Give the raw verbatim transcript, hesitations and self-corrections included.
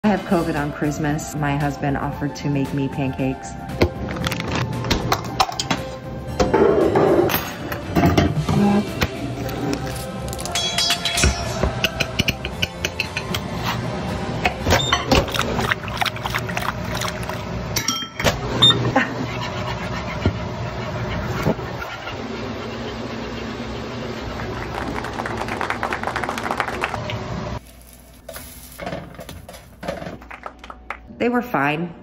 I have COVID on Christmas. My husband offered to make me pancakes. They were fine.